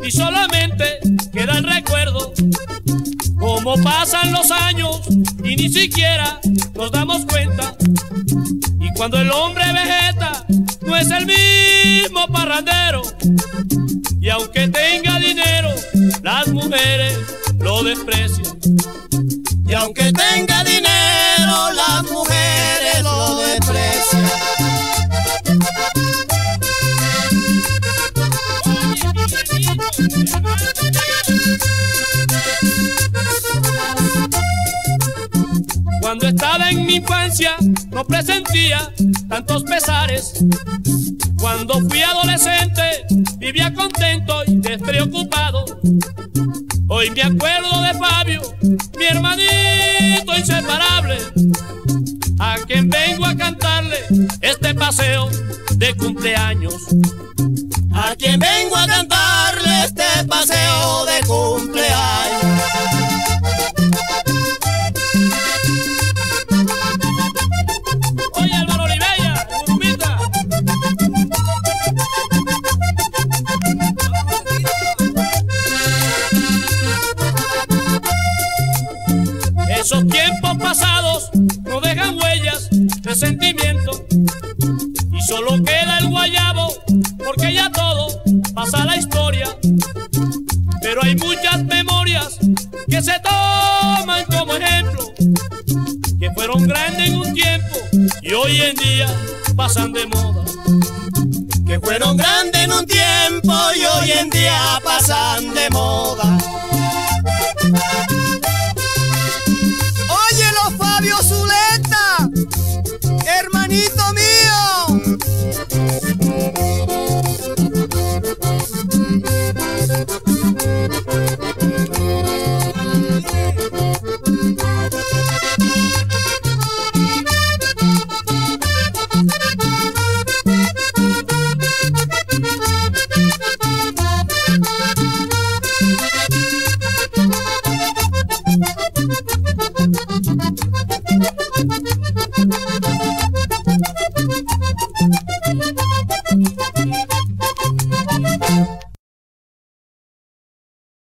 y solamente queda el recuerdo. Cómo pasan los años y ni siquiera nos damos cuenta. Y cuando el hombre vegeta, no es el mismo parrandero. Y aunque tenga dinero, las mujeres lo desprecian. Y aunque tenga dinero, las mujeres lo desprecian. Cuando estaba en mi infancia no presentía tantos pesares. Cuando fui adolescente vivía contento y despreocupado. Hoy me acuerdo de Fabio, mi hermanito inseparable, a quien vengo a cantarle este paseo de cumpleaños. A quien vengo a cantarle este paseo de cumpleaños. Oye, Álvaro Olivella, Urumita. Esos tiempos pasados no dejan huellas de sentimiento y solo queda el guayabo, porque ya todo pasa a la historia. Pero hay muchas memorias que se toman como ejemplo, que fueron grandes en un tiempo y hoy en día pasan de moda. Que fueron grandes en un tiempo y hoy en día pasan de moda.